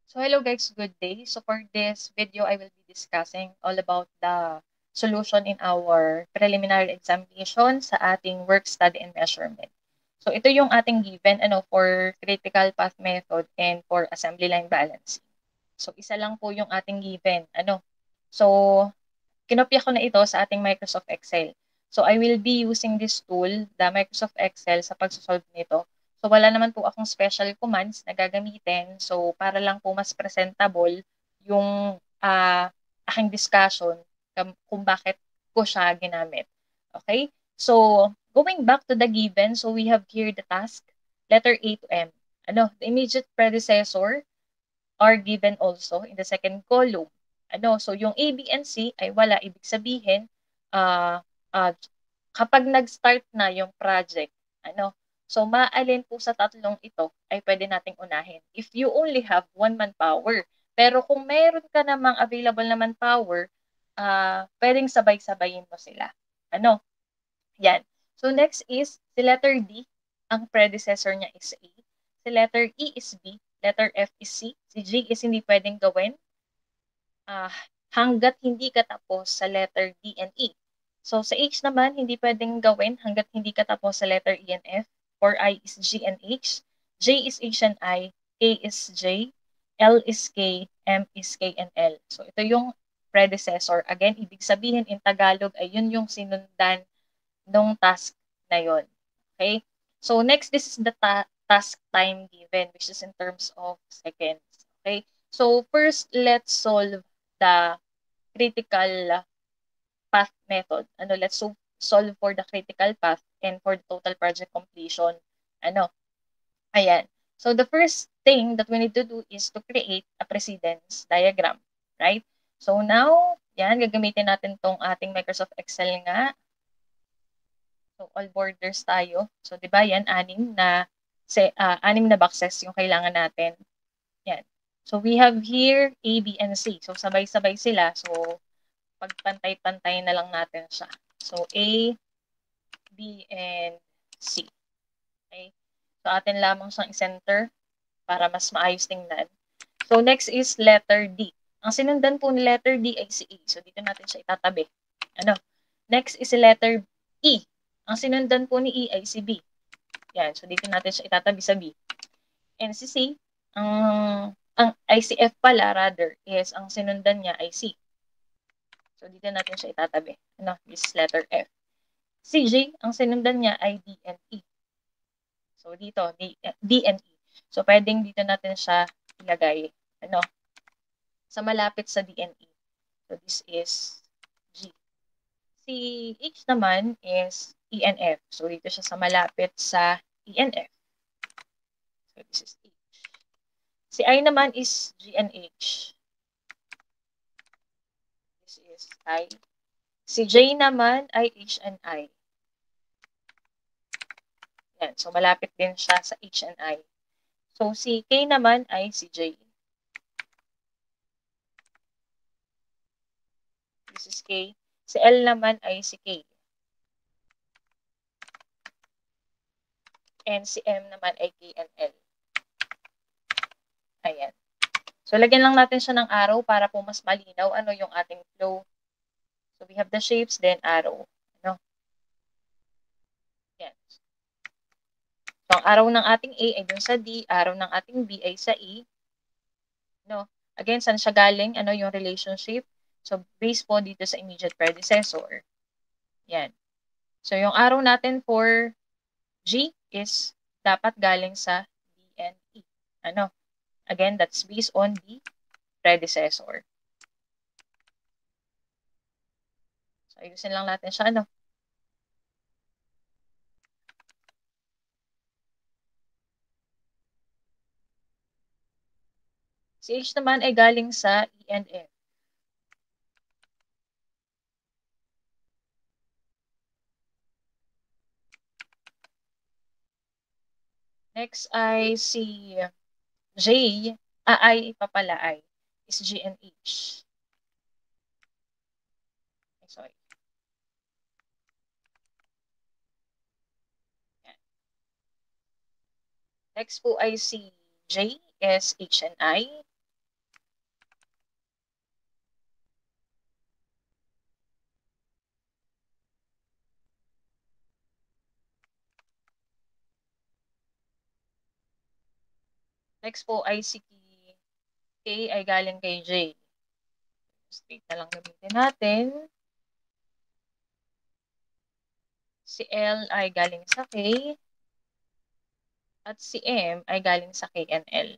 So hello guys, good day. So for this video, I will be discussing all about the solution in our preliminary examination sa ating work study and measurement. So ito yung ating given for critical path method and for assembly line balancing. So isa lang po yung ating given. So kinopya ko na ito sa ating Microsoft Excel. So I will be using this tool, the Microsoft Excel, sa pagsosolve nito. So wala naman po akong special commands na gagamitin. So para lang po mas presentable yung aking discussion kung bakit ko siya ginamit. Okay? So going back to the given, so we have here the task, letter A to M. The immediate predecessor are given also in the second column. So yung A, B, and C ay wala. Ibig sabihin, uh, uh, kapag nag-start na yung project, so maalin po sa tatlong ito ay pwede nating unahin. If you only have one manpower. Pero kung meron ka namang available na manpower, pwedeng sabay-sabayin mo sila. Yan. So next is si letter D, ang predecessor niya is A. Si letter E is B, letter F is C, si G is hindi pwedeng gawin hanggat hindi ka tapos sa letter D and E. So sa H naman, hindi pwedeng gawin hanggat hindi ka tapos sa letter E and F. For I is G and H. J is H and I. K is J. L is K. M is K and L. So ito yung predecessor. Again, ibig sabihin in Tagalog ay yun yung sinundan nung task na yon. Okay? So next, this is the task time given, which is in terms of seconds. Okay? So first, let's solve the critical path method. Let's solve for the critical path and for the total project completion. Ayan. So the first thing that we need to do is to create a precedence diagram, right? So now, yan, gagamitin natin tong ating Microsoft Excel nga. So all borders tayo. So 'di ba yan, anim na boxes yung kailangan natin. Yan. So we have here A, B, and C. So sabay-sabay sila. So pagpantay-pantay na lang natin siya. So A, B, and C. Okay? So atin lamang siyang i-center para mas maayos tingnan. So next is letter D. Ang sinundan po ni letter D ay si A. So dito natin siya itatabi. Next is si letter E. Ang sinundan po ni E ay si B. Yan. So dito natin siya itatabi sa B. And si C, ay si F pala rather, is ang sinundan niya ay C. So dito natin siya itatabi. This is letter F. Si J, ang sinundan niya ay D and E. So dito, D and E. So pwedeng dito natin siya ilagay. Sa malapit sa D and E. So this is G. Si H naman is E and F. So dito siya sa malapit sa E and F. So this is H. Si I naman is G and H. This is I. Si J naman ay H and I. Yan. So malapit din siya sa H and I. So si K naman ay si J. This is K. Si L naman ay si K. And si M naman ay K and L. Ayan. So, lagyan lang natin siya ng arrow para po mas malinaw yung ating flow. So, we have the shapes, then arrow. Yan. So, ang arrow ng ating A ay dun sa D, arrow ng ating B ay sa E. Again, saan siya galing? Yung relationship? So, based po dito sa immediate predecessor. Yan. So, yung arrow natin for G is dapat galing sa D and E. Again, that's based on the predecessor. So, ayusin lang natin siya, Si H naman ay galing sa E and F. Next ay si J, ay papala ay, is G and H. Sorry. Yan. Next po ay si J is H and I. Next po ay si K ay galing kay J. Straight na lang gamitin natin. Si L ay galing sa K. At si M ay galing sa K and L.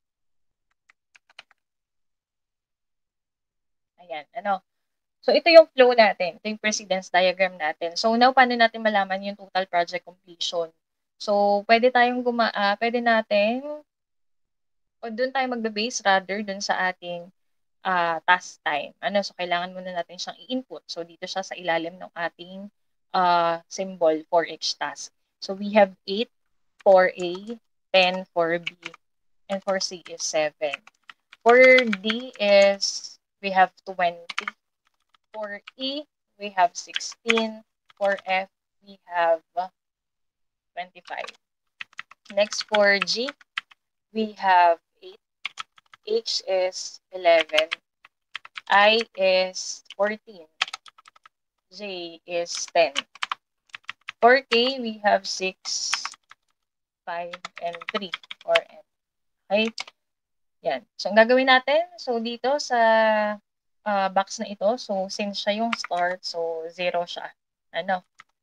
Ayan, ano. So, ito yung flow natin. Ito yung precedence diagram natin. So, now, paano natin malaman yung total project completion? So, pwede natin, o doon tayo magbe-base rather doon sa ating task time. Ano, so, kailangan muna natin siyang i-input. So, dito siya sa ilalim ng ating symbol for each task. So, we have 8 for A, 10 for B, and for C is 7. For D is, we have 20. For E, we have 16. For F, we have 25. Next, for G, we have 8. H is 11. I is 14. J is 10. For K, we have 6, 5, and 3 for N. Okay? Yan. So, ang gagawin natin, so dito sa box na ito, so since siya yung start, so 0 siya. Ano?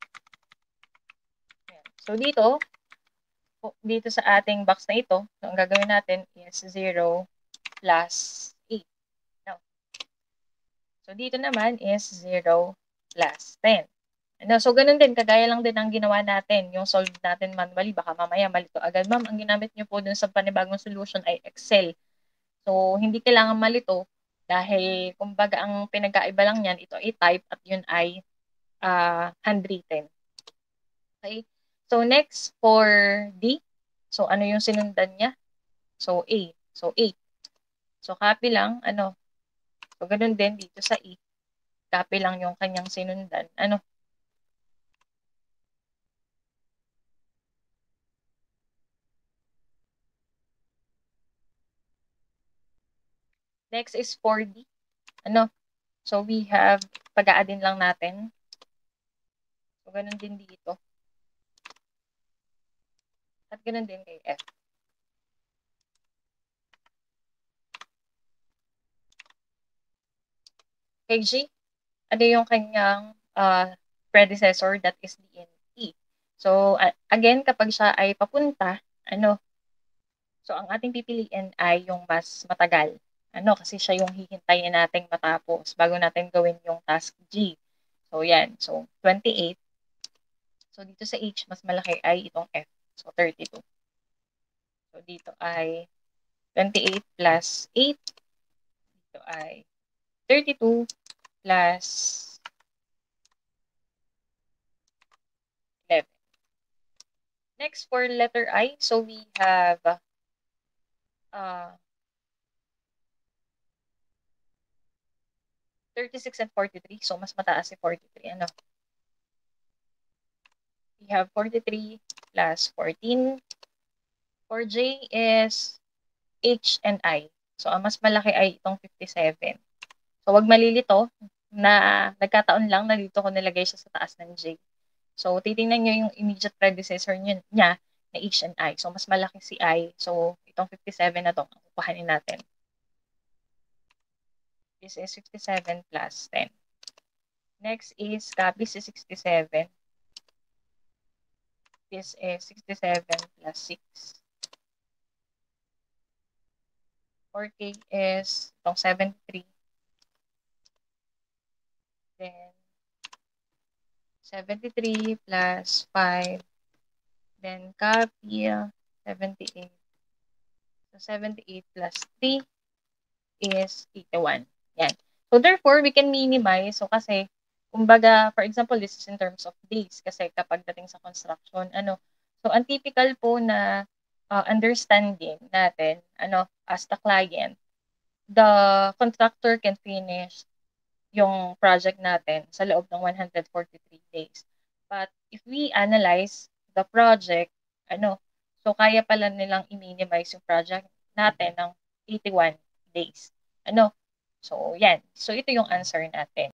Yan. So, dito sa ating box na ito, so ang gagawin natin is 0 plus 8. No. So, dito naman is 0 plus 10. Ano, so, ganun din, kagaya lang din ang ginawa natin, yung solve natin manually, baka mamaya malito agad. Ma'am, ang ginamit nyo po dun sa panibagong solution ay Excel. So, hindi kailangan malito dahil, kumbaga, ang pinagkaiba lang yan, ito ay type at yun ay handwritten. Okay? So, next for D. So, ano yung sinundan niya? So, A. So, 8. So, copy lang, ano. So, ganun din dito sa E. Copy lang yung kanyang sinundan. Ano? Next is for D. Ano? So, we have, pag-aadin lang natin. So, ganun din dito. At ganun din kay F. Kay G, ano yung kanyang predecessor, that is D and E. So, again, kapag siya ay papunta, ano, so ang ating pipiliin ay yung mas matagal. Ano, kasi siya yung hihintayin nating matapos bago natin gawin yung task G. So, yan. So, 28. So, dito sa H, mas malaki ay itong F. So, 32. So, dito ay 28 plus 8. Dito ay 32 plus 11. Next, for letter I, so we have 36 and 43. So, mas mataas si 43. Ano? We have 43 plus 14. For J is H and I. So, ang mas malaki ay itong 57. So, wag malilito na nagkataon lang na dito ko nilagay siya sa taas ng J. So, titingnan nyo yung immediate predecessor niya na H and I. So, mas malaki si I. So, itong 57 na to, ang kukuhanin natin. This is 57 plus 10. Next is copy si 67. This is 67 plus 6. 4K is itong 73. Then, 73 plus 5. Then, copy 78. So, 78 plus 3 is 81. Yan. So, therefore, we can minimize. So, kasi, kumbaga, for example, this is in terms of days. Kasi kapag dating sa construction, ano. So, ang typical po na understanding natin, ano, as the client, the contractor can finish yung project natin sa loob ng 143 days. But if we analyze the project, ano, so kaya pala nilang i-minimize yung project natin ng 81 days. Ano? So, yan. So, ito yung answer natin.